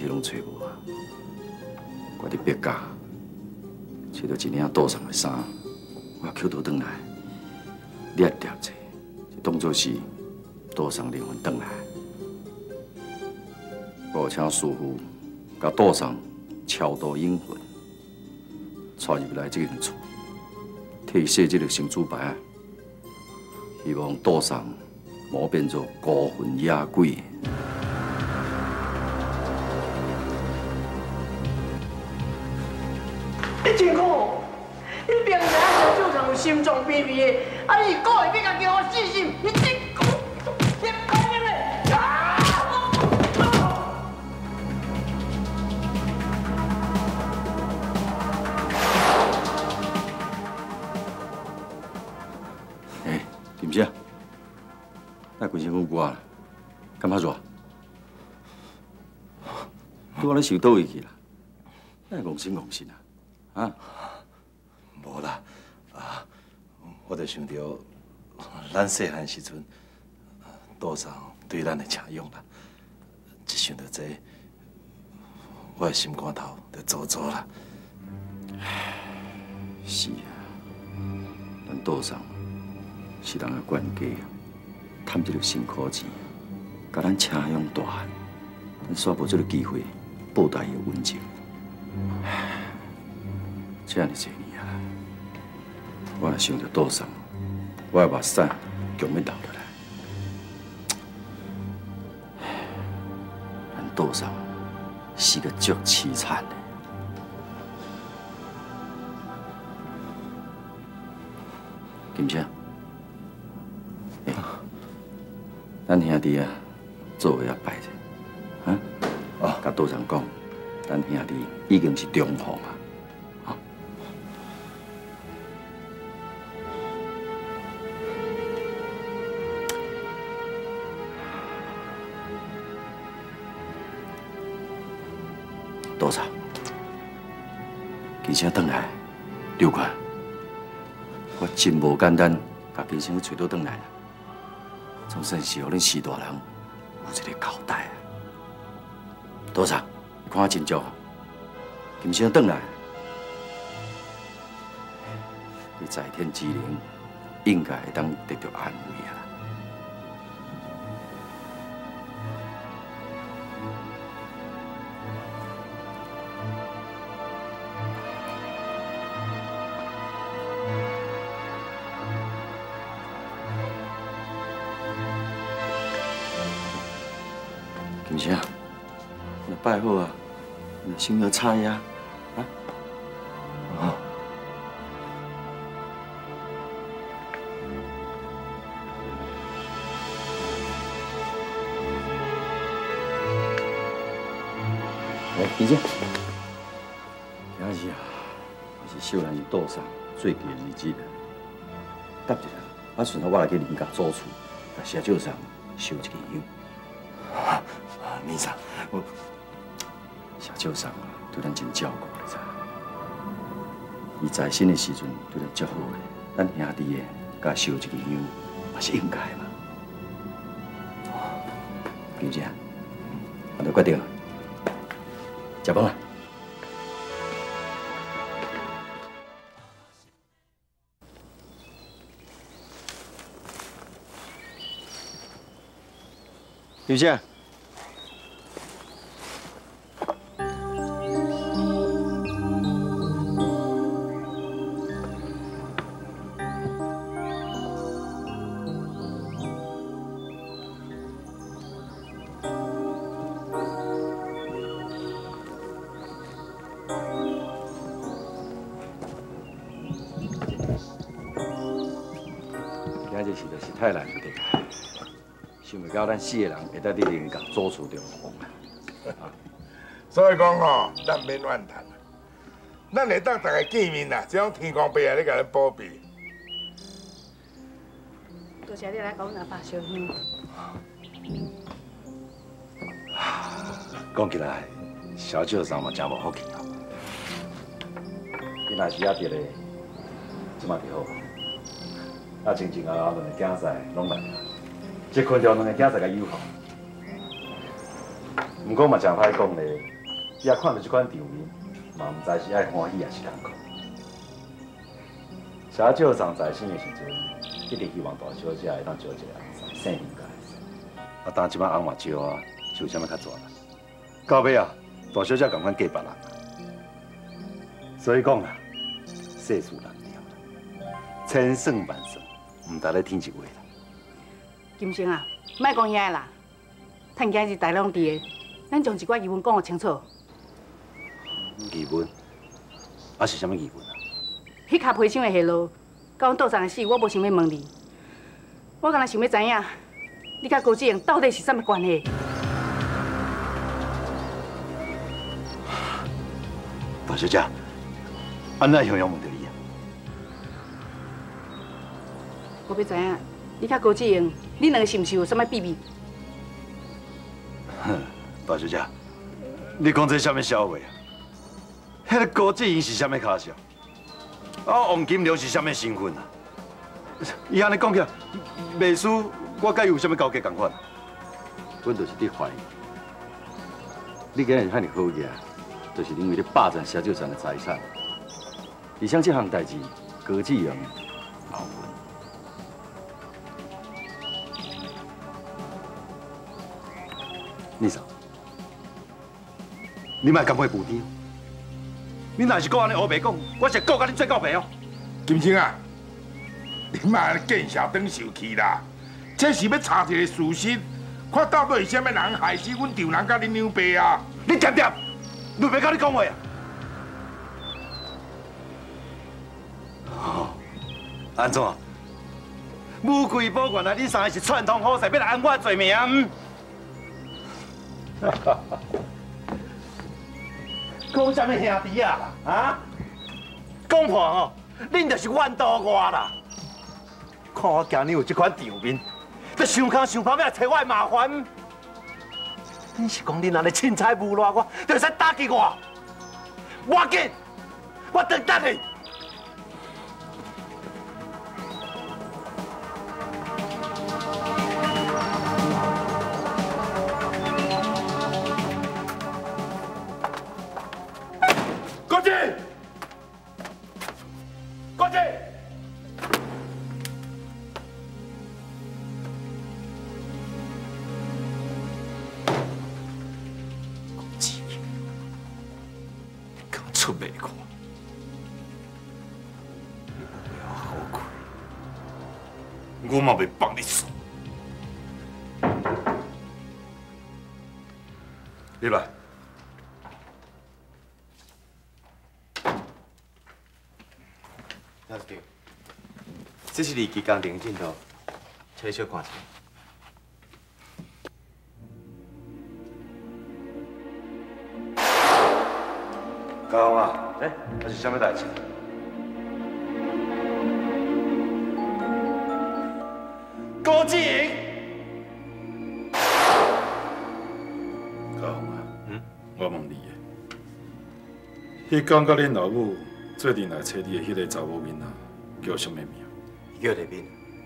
去拢找无啊！我伫别家找到一领赌上的衫，我捡倒转来，掠者，就当作是赌上灵魂转来。我有请师傅甲赌上超度阴魂，带入来这间厝，替伊设这个生主牌，希望赌上莫变作孤魂野鬼。 你真好，你明知小舅常有心脏病病的，啊你故意要甲叫我死心，你真酷，你讲咩嘞？ 哎，金姐，那规身躯骨啊，干嘛做？拄仔咧收倒位去啦，那戆神啊！ 啊， 无啦，我就想到咱细汉时阵，岛上对咱的请用啦，一想到这，我的心肝头就做做啦。 是啊，咱岛上是人的管家，赚这个辛苦钱，甲咱请用大汉，咱煞无这个机会报答伊的恩情。 这样济年啊，我若想到岛上，我的目屎强要流落来。咱岛上是个足凄惨的。金姐，咱兄弟啊，做伙啊拜者，甲岛上讲，咱兄弟已经是中风啊。 多少？金星转来，刘官，我真无简单，把金星找到转来了，总算是互恁四大人有一个交代啊。多少？你看我真足，金星转来，你在天之灵应该会当得到安慰啊。 金星，那拜好啊，那先要插呀，啊？哦。来，金星，今日啊，是秀兰伊岛上最忌的日子了。等一下，啊，顺后我来去林家祖厝，甲社长上烧一支香。 面上，我社长上啊，对咱真照顾，你知？伊在生的时阵对咱足好的，咱兄弟的，甲烧一支香，也是应该嘛。金姐，我就决定了，食饭啦。金姐。 今日就是太难得啦，想袂到咱四个人会当伫林家祖厝中风啊！ 所以讲吼，咱免怨叹啊，咱会当大家见面啦，只讲天公伯爷咧甲咱保庇。 多谢你来讲阿爸烧香。 讲起来，小舅上嘛真无福气哦。 你若是遐得咧，即马就好。 啊，前前后后两个竞赛拢来，这群着两个竞赛甲友好。不过嘛，真歹讲咧， 也看到这款场面，嘛唔知是爱欢喜还是艰苦。小舅长在生的时阵，一直希望大小姐会当招一个生性应该。啊，但即摆翁嘛招啊，就啥物较绝啦。到尾啊，大小姐共款嫁别人啊。所以讲啊，世事难料，千算万算，唔值咧天一话啦。 金星啊，莫讲遐啦，趁今日大拢伫的，咱将一寡疑问讲个清楚。 疑问？啊是啥物疑问啊？ 迄卡皮箱的下落，甲阮倒上的事，我无想要问你。我敢若想要知影，你甲高志英到底是啥物关系？ 大小姐，安怎样问到你啊？ 我要知影，你甲高志英，你两个是毋是有啥物秘密？ 哼，大小姐，你讲这啥物笑话啊？迄个高志英是啥物卡笑？啊，王金良是啥物身份啊？伊安尼讲起来，袂输我甲伊有啥物交集共款？阮就是伫怀疑，你今日遐尼好嘢，就是因为你霸占小舅长的财产，而且这项代志，高志英后悔。你啥？你莫甘会补丁？你若是搁安尼黑白讲，我是告甲你最告白哦。 金星啊，你莫安尼见笑转受气啦！这是要查一个事实，看到底是啥物人害死阮丈人甲恁娘爸啊！ 你点点，你别甲你讲话啊！哦，安怎？武贵宝原来恁三个是串通好势，要来安我罪名？哈哈哈！讲啥物兄弟啊？啊？讲破吼，恁就是怨倒我啦！看我今日有这款场面，就想空想跑要来找我的麻烦。你是讲恁安尼凊彩诬赖我，就会使打击我？我紧，我等你。 国志，国志。 出卖我，我要后悔，我嘛袂放你走。入来。 老师，这是你期工程进度，请你小看一下。 高雄啊，这是啥物代志？高志英， 高雄啊，我问你的，迄天甲恁老母做阵来找你的迄个查某囡仔叫什么名？ 伊叫丽敏。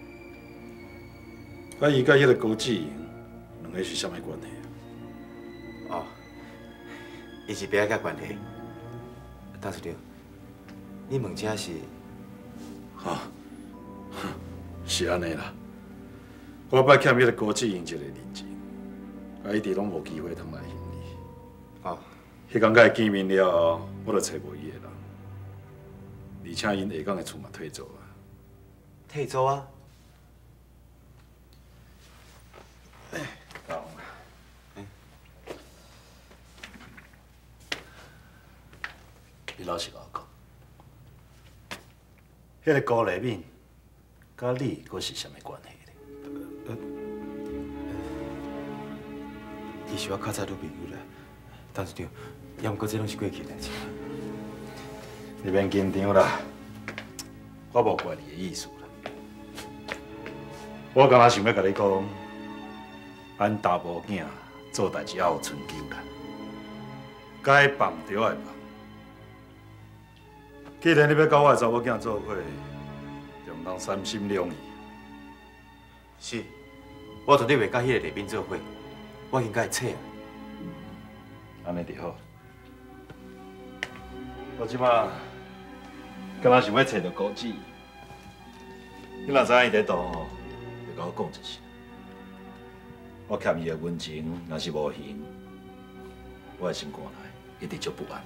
啊，伊甲迄个高志英两个是啥物关系？ 哦，伊是别个关系。大叔长，你问这是？ 哈，是安尼啦。我捌欠迄个高志英一个人情，啊，一直拢无机会通来还你。 哦， 迄天甲伊见面了后，我就找无伊的人，而且因下港的厝嘛退租啊。 退租啊？ 高雄啊，你老实甲我讲，迄个高丽敏，甲你佫是啥物关系咧？ 其实我较早都朋友啦，董事长，也毋过这拢是过去代志。 你免紧张啦，我无怪你的意思啦。我刚若想要甲你讲，咱大某囝做代志也有春秋啦，该放就爱放。既然你要甲我的查某囝做伙，就毋通三心两意。 是，我绝对袂甲迄个丽敏做伙，我已经甲伊切啊。 安尼就好。 我即马敢若想要找到高子，你若知影伊在倒吼，就甲我讲一声。我欠伊的恩情，若是无还，我的心肝内一直足不安的。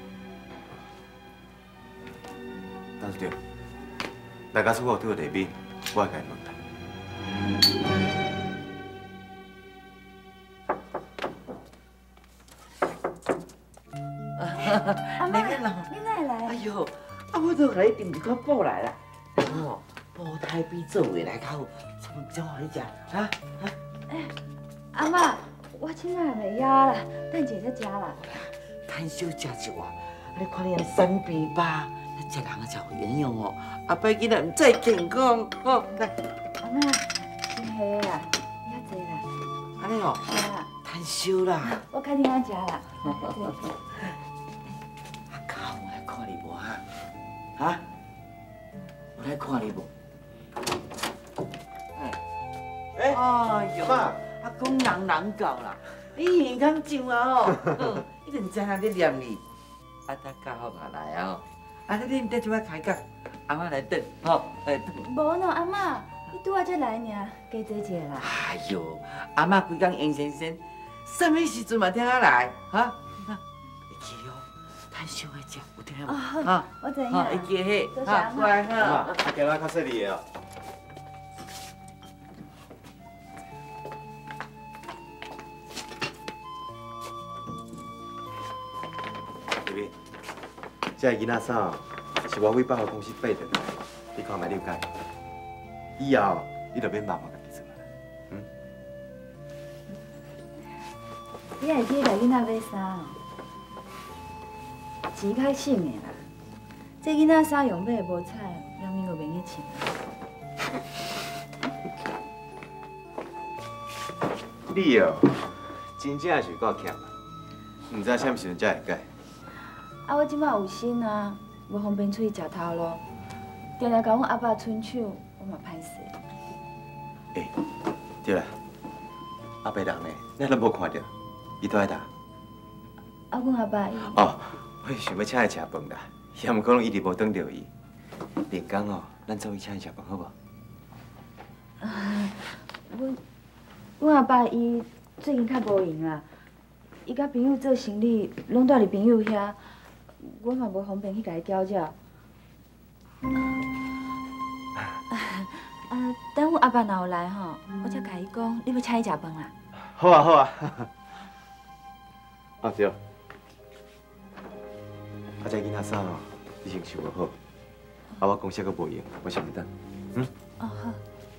董事长，大家厝有拄到地面，我会甲伊问他。 阿妈，你哪会来？哎呦，我都给你订一块布来啦。哦，布太比做回来较好，怎么互你食？啊？ 阿妈，我凊彩袂枵啦，等下再食啦。 趁少食一碗，你看你三比八，食人啊才有营养哦。后摆囡仔唔再健康，哦，来。 阿妈，真系啦，遐济啦。 安尼哦。 是啦。 趁少啦。 我较听我食啦。 阿靠，我来看你无哈？哈？我来看你无？哎呦，妈，阿公人教啦，你耳康上啊哦，一定知影你念你。啊，大家好嘛来啊！啊，你得即摆开讲，阿妈来等，吼，来等。 无喏，阿妈，你拄仔才来尔，加坐者啦。 哎呦，阿妈规工严先生，什么时阵嘛听啊来？哈？会记哦，趁少的食，有听无？ 啊，我知影。 会记嘿， 哈， 乖哈。 啊，今仔较细腻的哦。这边，这个囡仔衫是我为百货公司买的，你看卖了解。以后你就免麻烦家己做啦。 你会去甲囡仔买衫哦？钱较省的啦。这囡仔衫用买无彩，两面都免去穿。 你哦，真正是够欠啊！唔知什么时阵才会改。 啊，我即摆有心啊，无方便出去食头路，常常甲阮阿爸伸手，我嘛歹势。 哎，对啦，阿伯人呢，咱都无看到，伊都在哪？ 啊，阮阿爸伊。 哦，我想要请伊吃饭啦，也毋可能一直无等到伊。连工哦，咱做伊请伊吃饭好无？ 阮阿爸伊最近较无闲啊，伊甲朋友做生意，拢住伫朋友遐，我嘛无方便去甲伊调教。等阮阿爸若有来吼，我才甲伊讲，你要请伊食饭啦。 好啊好啊。哦对，啊这囡仔衫哦，你先收好。啊我公司阁无用，我先去等。 哦好。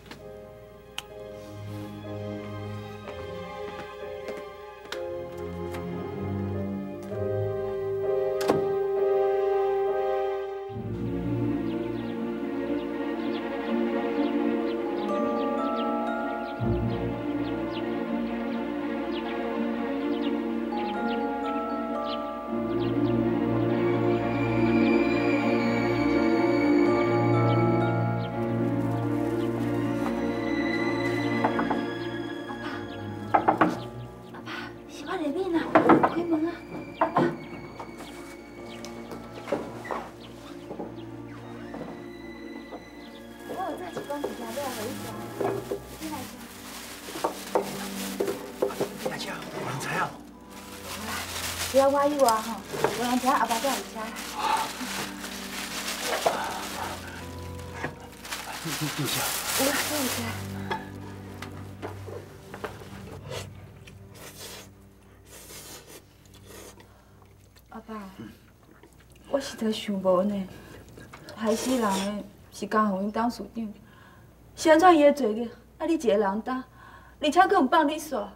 只要我以外吼，有人请阿爸才有请。 你坐下。 有啦，有请。阿爸，我实在想无呢，害死人的是江宏英董事长，是安怎伊的罪孽？啊，你一个人担，而且佫唔放你煞。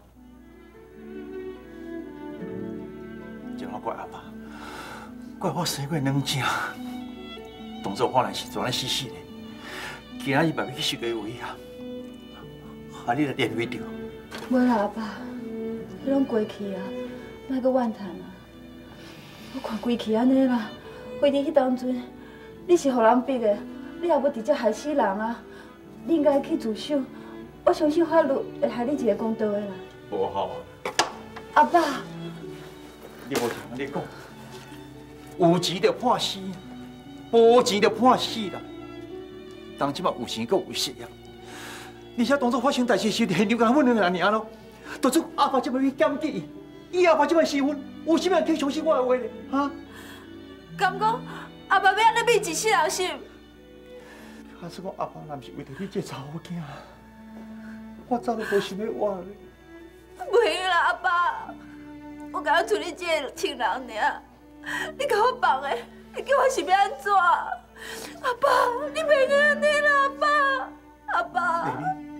这我怪阿爸，怪我生过软正，当作我来时阵咧死死的，今仔日嘛要去受个威啊，害你来连累着。 无啦，阿爸，迄拢过去啊，莫佫怨叹啊。我看规气安尼啦，回伫迄当阵，你是互人逼的，你也无直接害死人啊，你应该去自首。我相信法律会害你一个公道的啦。 无效啊！ 阿爸， 你无听你讲， 有钱就判死，无钱就判死啦。当即马有钱，阁有事业，而且当初发生代志时，现场甲阮两个人尔咯。就算阿爸即摆去检举伊，阿爸即摆死阮，有啥物去相信我的话咧？哈？ 敢讲阿爸要安尼变一世人心？ 假使讲阿爸若毋是为着你这查某囝，我早都无想要活咧。 袂啦，阿爸，我甲处理这个亲人尔，你甲我放的，你叫我是要安怎？阿爸，你袂个安尼啦，阿爸，阿爸。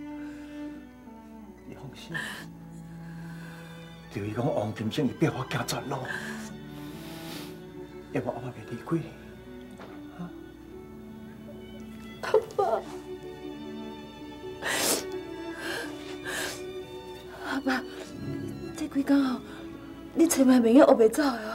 你放心，就是讲王金生伊逼我行绝路，要不阿爸袂离开你。 阿爸，阿爸，这几天哦，你找卖明个学袂走的哦。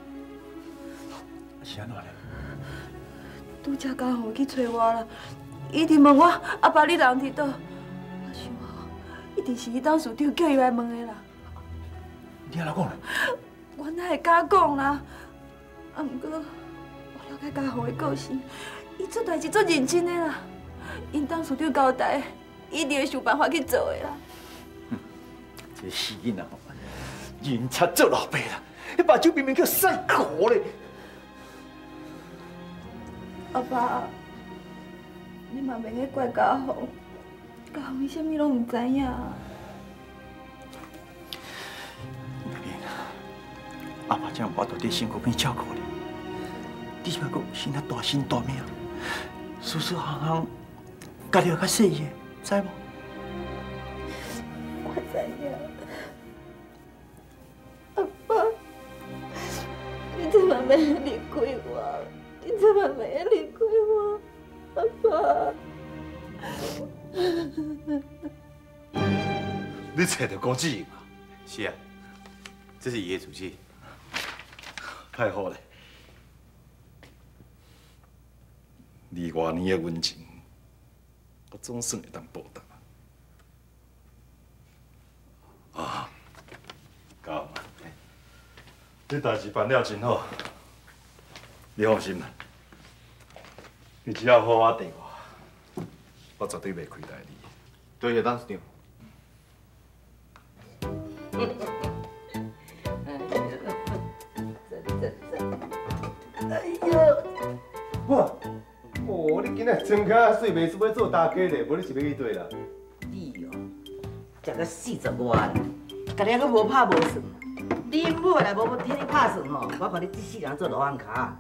是安怎咧？ 拄则家伙去找我啦，伊直问我阿爸你人伫倒，我想哦，一定是伊当事长叫伊来问的啦。 你安怎讲咧？ 我哪会敢讲啦？啊，毋过我了解家伙的个性，伊做代志做认真的啦。因当事长交代，伊一定会想办法去做的啦。 这死囡仔，人贼做老爸啦！你目睭明明叫屎裤咧！ 阿爸，你嘛免去怪家伙，家伙伊啥物拢毋知影。 阿爸这样我到底辛苦边照顾你，你是要阁生啊大心大命，事事行行家己要较细意，知无？ 我知影，阿爸，你千万免离开我，你千万免离开我，阿爸。 你找到郭志颖啊？ 是啊，这是伊的主治。 太好了！二外年的温情，我总算会当报答。啊，高嘛，这代志办了真好，你放心啦。你只要好好对我绝对袂亏待你。 多谢董事长。 哎呦！ 哇！哦，你今仔装甲水袂输要做大家咧，无你是要去对啦？ 你哦，食到40外，家己还阁无拍无算。你母来无替你拍算吼，我看你这世人做罗汉脚，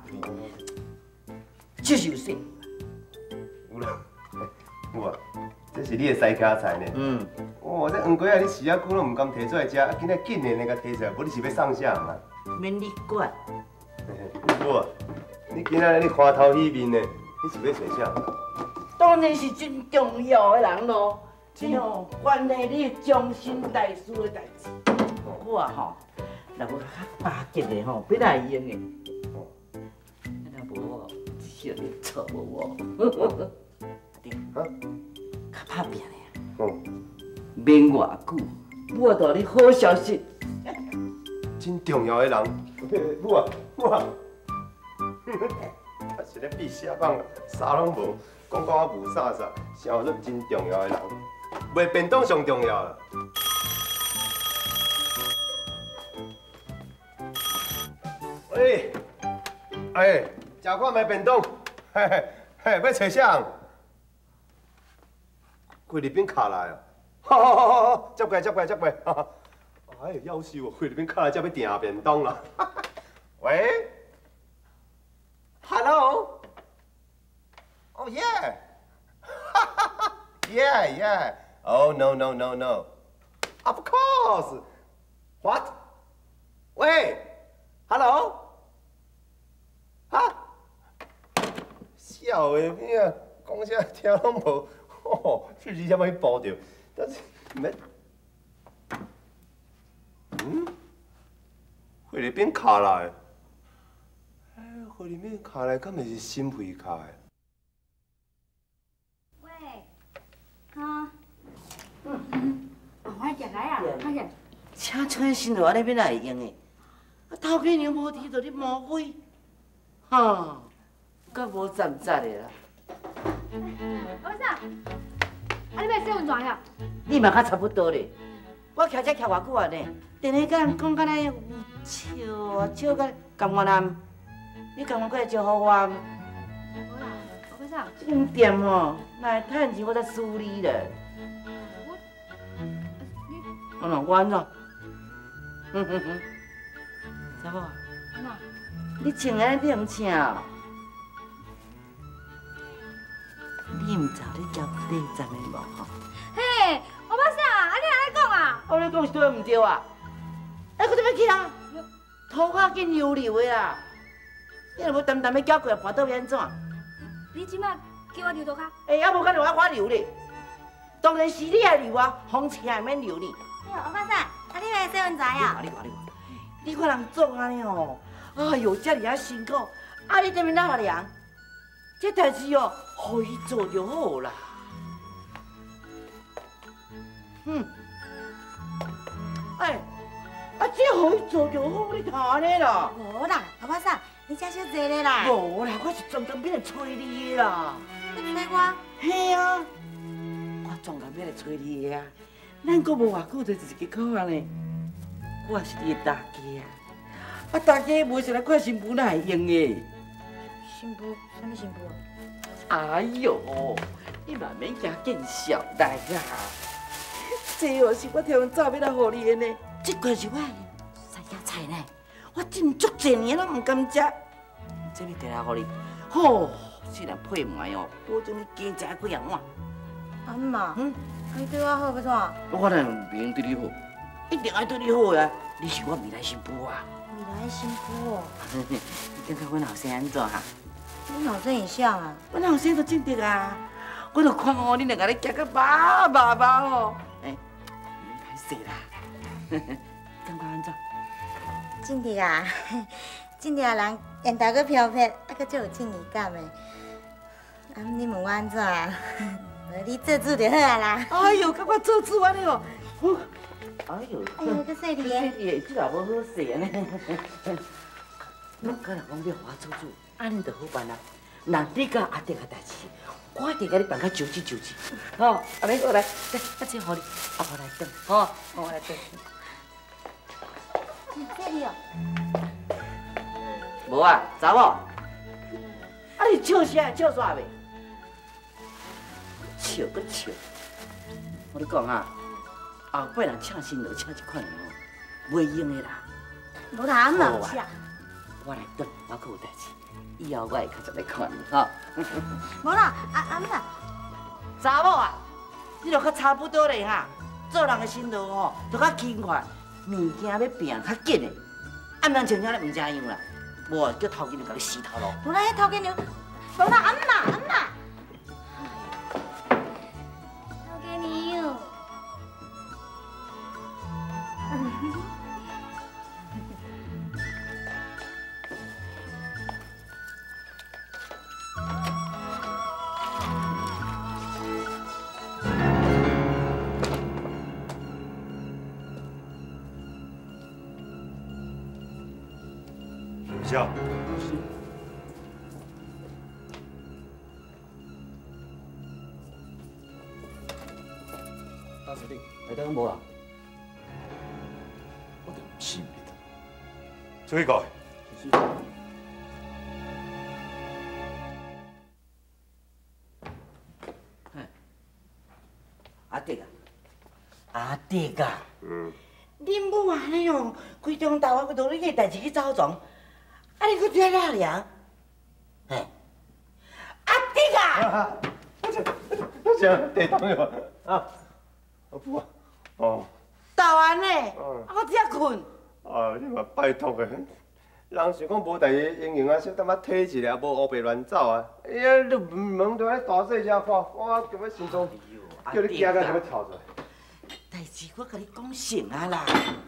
就是有说。 有啦，母啊，这是你的西卡菜呢。哦，这黄瓜啊，你饲啊久拢唔甘摕出来食，今仔紧的甲摕出来，无你是要送啥嘛？ 免你管。 母啊，你今仔日你看头起面的，你是要找啥？ 当然是真重要的人咯。你吼，关系你终身大事的代志，我吼，若无较巴结的吼，必来用的。若无，小你错无我。对，较拍拼的。免偌久，我带你好消息。 真重要的人，母啊，母啊，啊是咧比啥棒，啥拢无，讲我无啥，啥有真重要的人，卖便当上重要啦。喂，哎，食看卖便当，嘿嘿嘿，要找啥人？菲律宾卡来啊！好，接过，接过。哎，夭寿哦！菲律宾卡来才要订便当啦。喂 ，Hello， Oh yeah， yeah， Oh no， Of course，What？ 喂 ，Hello， 哈？笑的咩啊？讲啥听拢无，日子怎么去报着？但是免。菲律宾卡来，菲律宾卡来，敢会是新会卡的？ 喂，啊，快点来啊，快点！ 请穿新话那边来用的，啊头家娘无提到你毛费， 哈，够无站站的啦。 阿爸，啊你要洗温泉呀？ 你嘛较差不多咧。我徛这徛偌久啊呢？定咧甲人讲敢若有笑啊笑甲甘愿难，你甘愿过来招呼我？ 无啦，阿爸， 真店吼，若会趁钱我才输你咧。我哪我安怎？哼哼哼，查某啊，你穿安尼冷请哦？你毋知你交底站的无吼？ 嘿，阿爸啥？啊你安尼讲啊？ 我咧讲是对毋对啊？哎，搁怎要去啊？涂骹紧溜溜的啦！你若要淡淡要搅过来，跋倒要安怎？ 你即摆叫我留涂骹？ 哎，还无敢留我留咧？当然是你来留啊，风车也免留呢。 阿爸啥？啊你要洗温泉呀？ 你看人做安尼哦，哎呦，遮尔啊辛苦，啊你这边哪凉？这代志哦，互伊做就好啦。哎，这互伊做就好，你看安尼啦。 无啦，阿爸啥？你遮少坐咧啦？ 无啦，我是专门要来找你的啦。 你催我？ 嘿啊，我专门要来找你的啊。咱阁无偌久就一个考案呢。我是你的大家啊，大家无想来看新妇哪会用的？ 新妇？什么新妇？ 哎呦，你慢慢行见笑来啦。这哦是我听人早要来互你的呢，这块是我的山野菜呢，我种足侪年拢唔敢食，这要摕来互你。吼，虽然配糜哦，保证你加食几样碗。 阿妈，你对我好不错？ 我哪能免对你好？一定爱对你好呀！你是我未来新妇啊！ 未来新妇哦。 你感觉阮后生安怎哈？ 你后生会像啊？ 阮后生都正直啊！我都看哦，你两个咧行个饱哦。哎，免歹势啦。感觉安怎？ 正直啊，正直人缘投阁飘撇，啊，阁足有正义感的。啊，你问我安怎啊？你做主就好啊啦。 哎呦，甲我做主安尼哦。哎呦， 哎呦，阁细滴的。 细滴，这也无好势安尼。我敢若讲要互我做主，安尼就好办啦。若你甲阿弟个代志，我一定甲你办较周至周至。吼，安尼好来，我这互你，阿婆来等，吼，我来等。 细滴哦。 无啊，查某，啊你笑啥？笑煞袂？笑搁笑。我你讲啊，后摆人请新郎请这款的哦，袂用的啦。 无啦，阿妈有吃。 我来等，我阁有代志，以后我会较常来看你吼。 无啦，阿妈。 查某啊，你著较差不多咧哈。做人的心路吼，著较轻快，物件要变较紧的，啊，毋通像遐咧唔正样啦。无叫头家娘甲你死头路。 无啦，迄头家娘，无啦，阿妈。头家娘。 笑。 大司令，来等无啊？我就唔信你的。 注意讲。 阿弟啊，阿弟啊，恁母安尼哦，规中昼啊，规到你个代志去走床，啊你搁遮哪凉？嘿，阿弟啊！ 我想地动哟啊！阿婆啊，哦。 昼安呢？啊我遮困。 啊，你嘛拜托个，人想讲无代志，应用啊，小淡仔体一下，无黑白乱走啊！哎呀，你门都喺大细只看，我叫要心中叫你惊到就要跳出来。 代志我甲你讲成啊啦。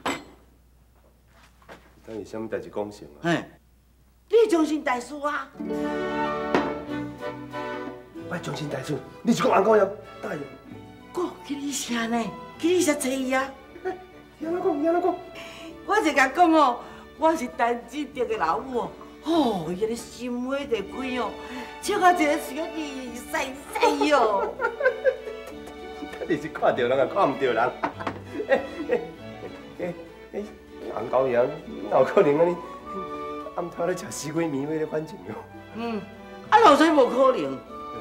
等于什么代志讲成啊？ 嘿，你终身大事啊！ 我终身大事，你是讲安讲呀？答应。 我去你社呢？去你社找伊啊？ 听我讲，听我讲。 我是甲讲哦，我是陈志德的老母哦， 哦，伊个心花在开哦，笑啊一个是个厉塞塞哟。 你是看到人啊，看唔到人。红高爷，哪有可能安尼暗头咧食西瓜面，为咧反情哟？ 老实无可能。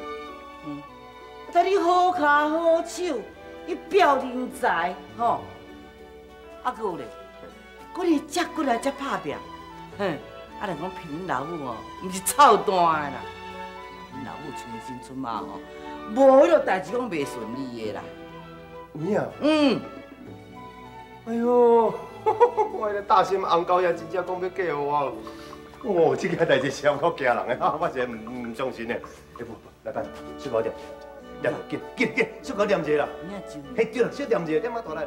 但你好脚好手，你表人才吼，还佫有咧，佫你接骨来接拍拼，啊，人讲凭老母哦，毋是臭蛋的啦。老母存心存马吼，无迄落代志讲袂顺利的啦。 你啊？哎呦，我迄个大心红高爷真正讲要嫁我，哦，这件代志是够惊人的，我真唔相信的。不，来等，小宝点，紧，小宝念一下啦。嘿，对了，小念一下，点啊大力。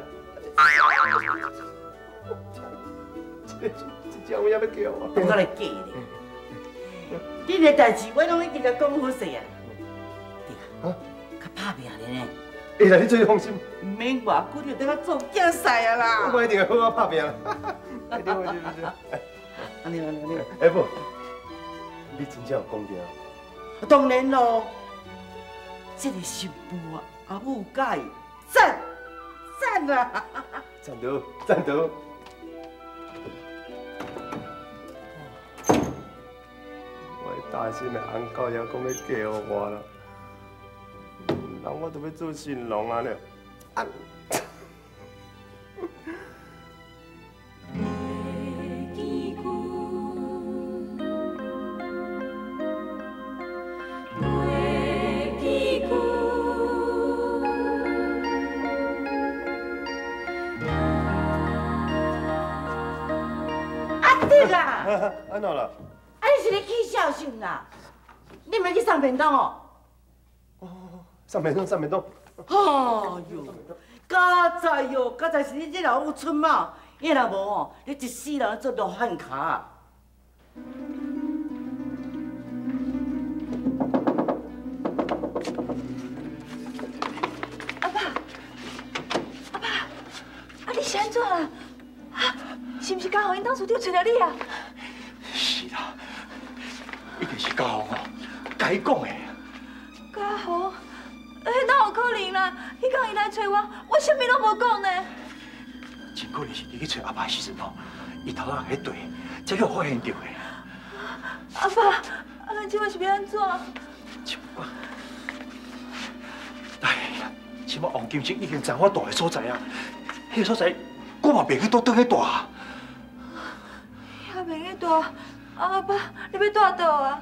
这有影要叫我？ 我来嫁咧。你个代志我拢已经甲讲好势啊。对啊，较拍拼咧呢。 会啦，你最放心。 唔免偌久就等我做竞赛啊啦。 我一定会好好拍拼啦。对。 安尼。 哎不，你真正有讲定？ 当然咯，这个媳妇啊，阿母有介意，赞啊！ 赞到。我大心的红高爷讲要嫁我啦，人我都要做新郎啊了。安怎啦？ 你是咧去孝顺啦？你唔去送便当哦？ 送便当。 哎呦，加在是你这老母出马，伊若无哦，你一世人做罗汉脚。 阿爸，你是安怎啦？是毋是家豪因当初就找到你啊？ 是啦，一定是家豪哦，甲伊讲的。 家豪，哪有可能啦？迄天伊来找我，我啥物拢无讲呢。 真可能是你去找阿爸的时阵哦，伊头仔喺对，才叫我发现到的。 阿爸，咱即摆是要安怎？ 即摆，哎呀，即摆王金生已经知我住的所在啊，迄个所在我嘛袂去倒转去住。 还袂去住？阿爸，你要住倒啊？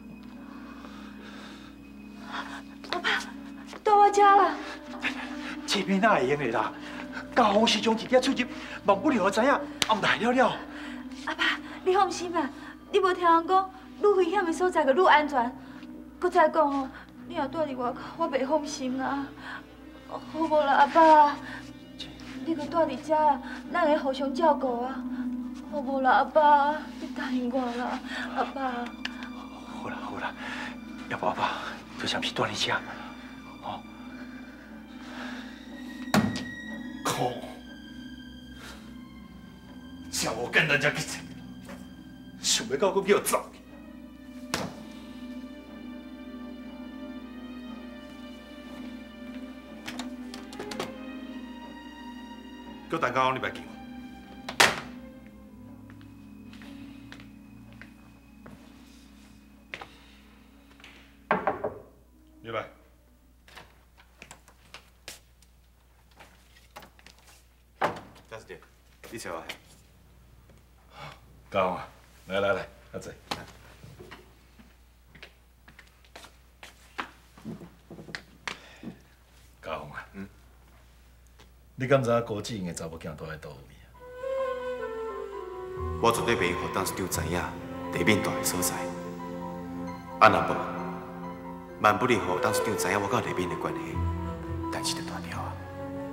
阿爸，住我家啦。 这边哪会用的啦？家豪是将一点出入，万不了知影，暗大了。 阿爸，你放心啦，你无听人讲，愈危险的所在就愈安全。搁再讲吼，你若住伫外口，我袂放心啊。好无啦，阿爸，你搁住伫遮啦，咱会互相照顾啊。好无啦，阿爸，你答应我啦，阿爸。 好啦，要不阿爸就暂时住伫遮，哦。靠！叫我跟人家去，想袂到佫叫我走。叫蛋糕，你别紧。入来。 嘉师姐，你找我。 高啊，来，阿仔。高啊，你敢知影高志英的查某囝住在倒位啊？ 我绝对袂互董事长知影地面大的所在。啊，若无，万不利互董事长知影我甲地面的关系，代志就大条啊。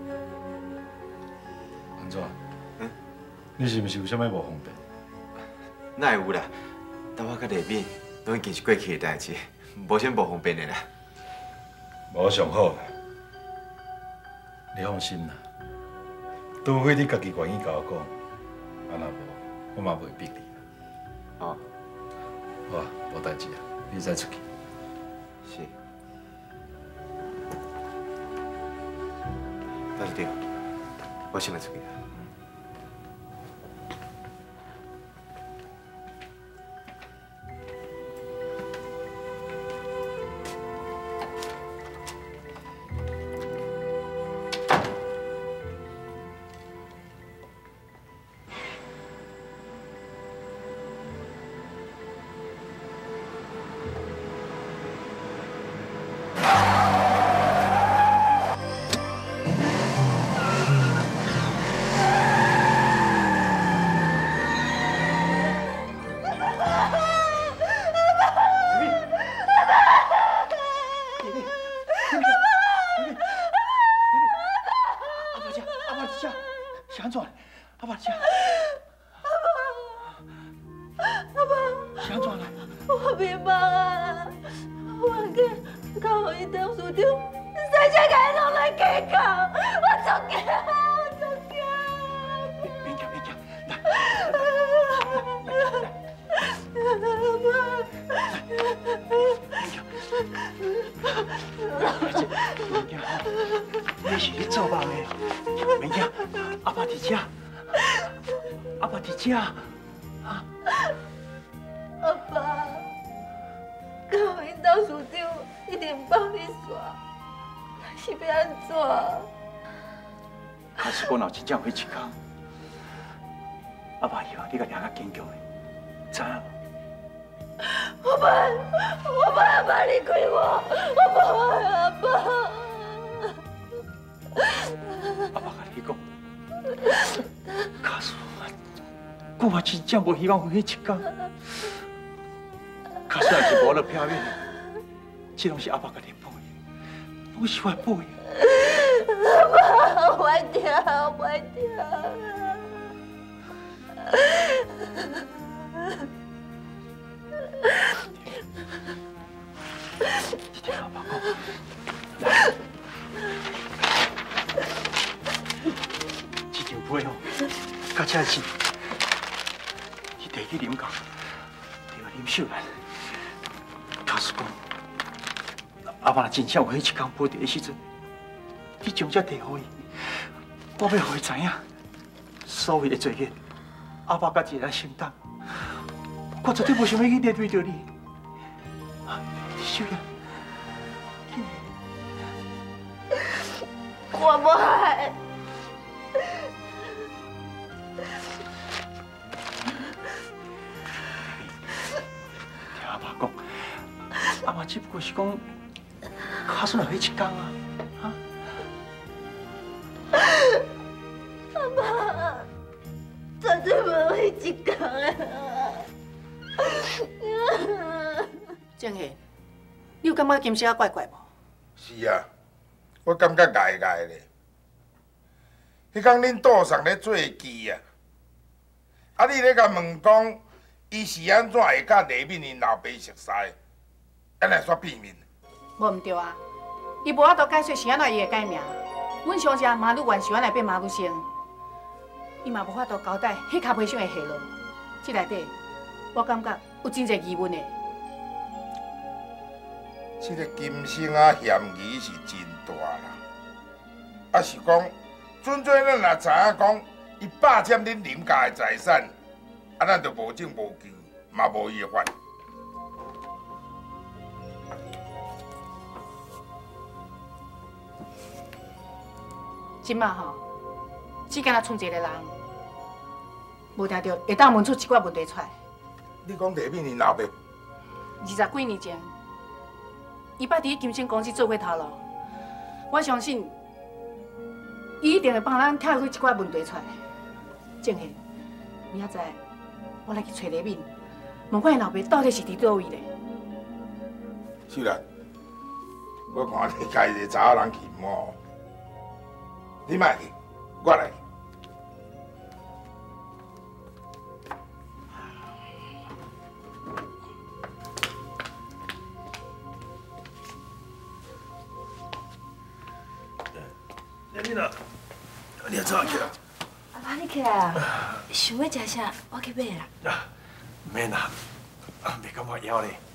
安怎？你是毋是有啥物无方便？ 哪会有啦？但我甲地面都已经是过去的代志，无啥无方便的啦。 无上好啦，你放心啦。除非你家己愿意甲我讲，啊若无，我嘛袂逼你。 哦， 好啊，无代志啊，你再出去。 是。 但是对，我先来出去。 你是咧做梦的，免惊，阿爸伫遮，阿爸伫遮。 阿爸，高因董事长一定帮你耍，是要安怎？ 假使讲若真正有迄一天，阿爸以后你甲抓较坚强的，知影无？ 我不阿爸离开我，我不爱阿爸。 阿爸甲你讲，假使我真正无希望有迄一天，假使若是无了拼命，这拢是阿爸甲你补的，拢是我补的。 阿爸，我爱听，我爱听。 你听阿爸讲，来，这张被哦，甲这钱，你摕去啉到，对啊，啉秀兰。假使讲，阿爸真正有迄一天保着的时阵，你将这摕给伊，我要让伊知影，所有的罪孽，阿爸家己来承担。我绝对无想要去连累着你。秀兰， 我不爱。 听阿爸讲，阿爸只不过是讲，假使有迄一天啊，啊！ 阿爸，绝对无迄一天啊！ 正贤，你有感觉今时啊怪怪无？ 是啊，我感觉怪怪的。迄天恁岛上咧做鸡啊，啊你咧甲问讲，伊是安怎会甲李敏因老爸熟识？安来煞变面？ 无毋对啊，伊无法度解释是安怎伊会改名。阮上只马路员是安来变马路生，伊嘛无法度交代迄卡皮箱的下落。这内底，我感觉有真侪疑问的。 这个金星啊，嫌疑是真大啦。啊是讲，准做咱若知影讲，伊霸占恁林家的财产，啊咱就无证无据，嘛无伊的法。 即马吼，只敢若剩一个人，无定着会当问出一寡问题出来。 你讲李敏因老爸 20几年前，伊捌伫金星公司做过头路，我相信伊一定会帮咱跳开一寡问题出来。正贤，明仔载我来去找李敏，问看伊老爸到底是伫倒位咧。 秀兰，我看你家一个查某人去摸，你莫去，我来去。 你哪？你也早起啊？ 阿爸，你起来啊！想要食啥？我去买啦。 免啦， 袂感觉枵咧。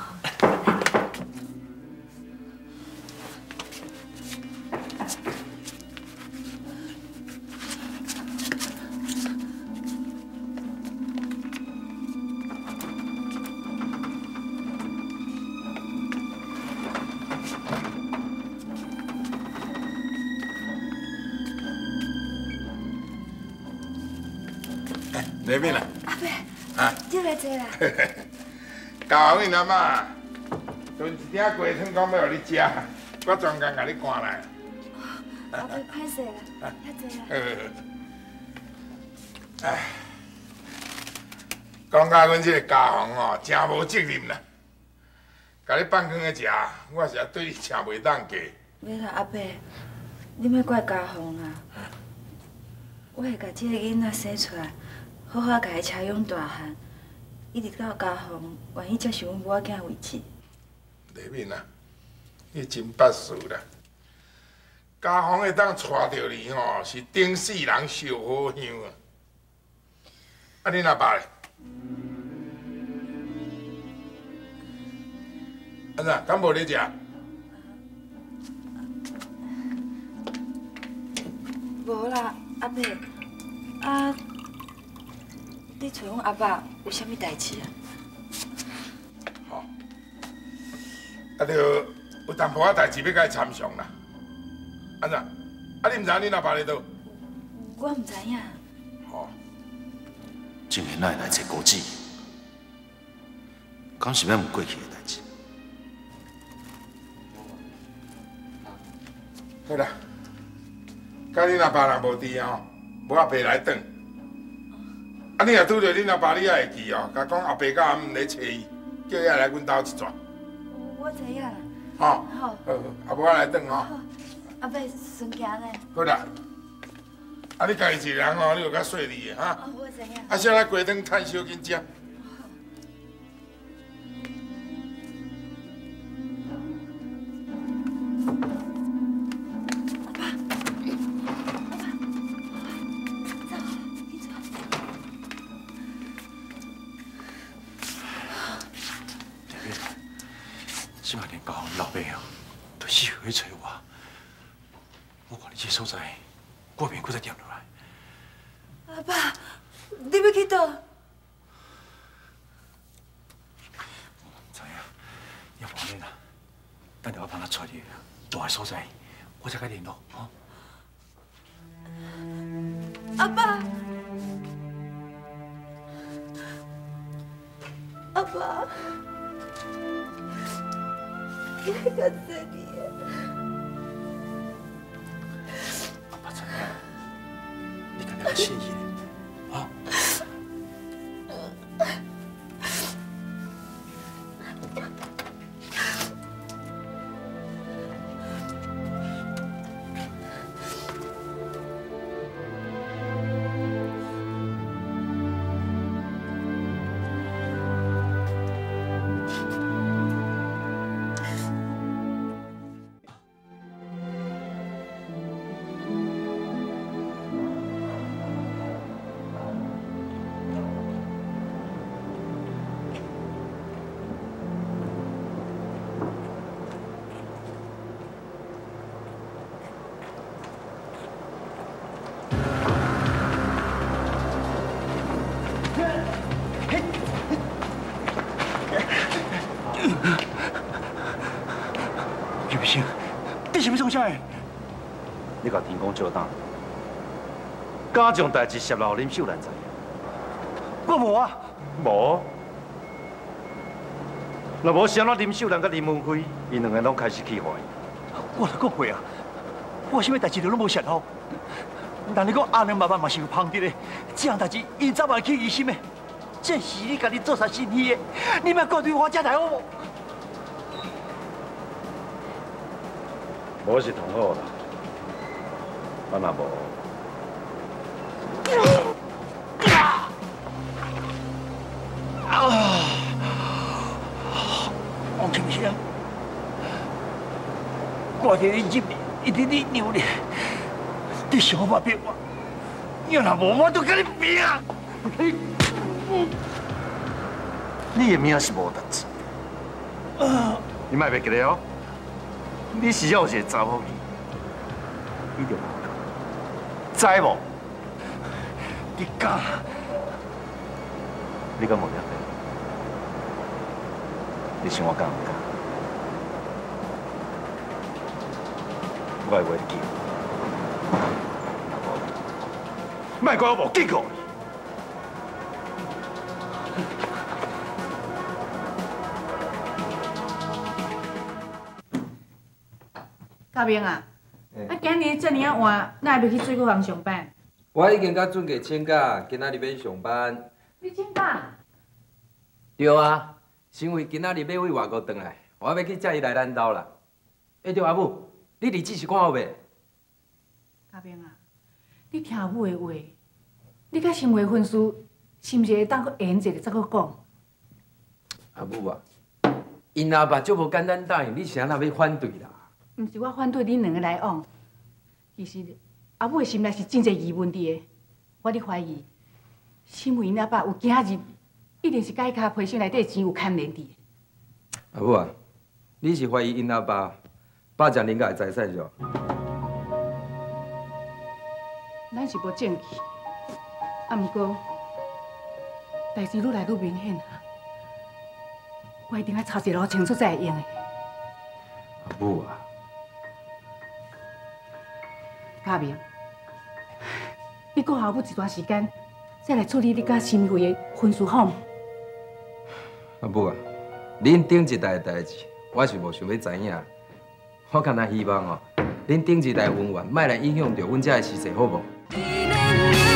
里面啦。 阿伯， 啊， 进来坐啦。 教阮阿妈炖一鼎鸡汤，讲要互你食，我专工甲你赶来。 阿伯，歹势啦，遐坐啦。 哎，讲到阮这个家房哦，真无责任啦。甲你放光个食，我是对你请袂当过。 袂啦，阿伯，你莫怪家风啊。我会甲这个囡仔生出来，好好甲伊车养大汉，一直到家风愿意接受阮母仔囝为止。 丽敏啊，你真捌事啦。家风会当娶着你吼，是顶世人受好香啊。啊，恁阿爸咧？安怎？敢无咧食？ 无啦，阿伯，啊，你找阮阿爸有啥物代志啊？ 吼，啊，着有淡薄仔代志要甲伊参详啦。安怎？啊，你毋知恁阿爸咧倒？ 我毋知影。 吼， 今年哪会来找国子？敢是要问过去的代志？ 好啦，甲恁阿爸若无伫吼，无阿伯来转。啊，你若拄着恁阿爸，你也会记哦，甲讲阿伯甲阿姆咧找伊，叫伊来阮兜一转。 我知影啦。 吼， 好。 好，阿伯来转吼。 阿伯顺行咧。 好啦，啊，你家己一个人吼，你有较细腻的哈。 我知影。 啊，啥来鸡汤趁小紧食。 即摆连家乡老爸哦，都死回找我。我看你这所在，我便搁再定落来。 阿爸，你要去倒？ 唔知影，要不然啦，等下我帮他带你大个所在，我再甲联络，吼。 阿爸，阿爸，你还敢说你？ 阿爸知影，你肯定要谢意的，啊。玉生，你是要创啥的？ 你甲天公照胆，敢将代志泄露林秀兰知影？ 我无啊。 无。若无是安怎林秀兰甲林文辉，因两个拢开始起怀疑。 我来讲话啊！我啥物代志都拢无泄露。但你讲阿娘妈妈嘛是有旁的咧，这样代志因早晚起疑心的。这是你家己做啥心意的，你莫怪对我遮来好无？ 无是同好啦，啊若无， 王庆生，我替你入面，一直你扭咧，你想法变我，要若无我都跟你拼！ 你的命是无值钱。你莫袂记得哦，你是要有一个查某去，你着知无？你敢？你敢无了解？你想我敢唔敢？我的话记，莫怪我无见过。 嘉明啊，今日遮尔啊晚，哪会袂去水果行上班？ 我已经甲准计请假，今仔日要上班。 你请假？ 对啊，是因为今仔日要为外国回来，我要去载伊来咱兜啦。对阿母，你日子是看好袂？ 嘉明啊，你听母的话，你甲新会婚事，是毋是会当搁延一下再搁讲？ 阿母啊，因阿爸足无简单答应，你是安那要反对啦？ 毋是我反对恁两个来往，其实阿母的心内是真侪疑问伫的。我咧怀疑，新为因阿爸有今仔日，一定是甲伊卡皮箱内底钱有牵连伫。 阿母啊，你是怀疑因阿爸霸占恁家的财产是无？ 咱是无证据，啊毋过代志愈来愈明显啊，我一定要查一路清楚才会用的。 阿母啊！ 嘉明，你过后要一段时间再来处理你甲新会的婚事好吗？ 阿母啊，恁顶一代的代志，我是无想要知影。我敢若希望哦，恁顶一代的恩怨，莫来影响到阮遮的事情，好无？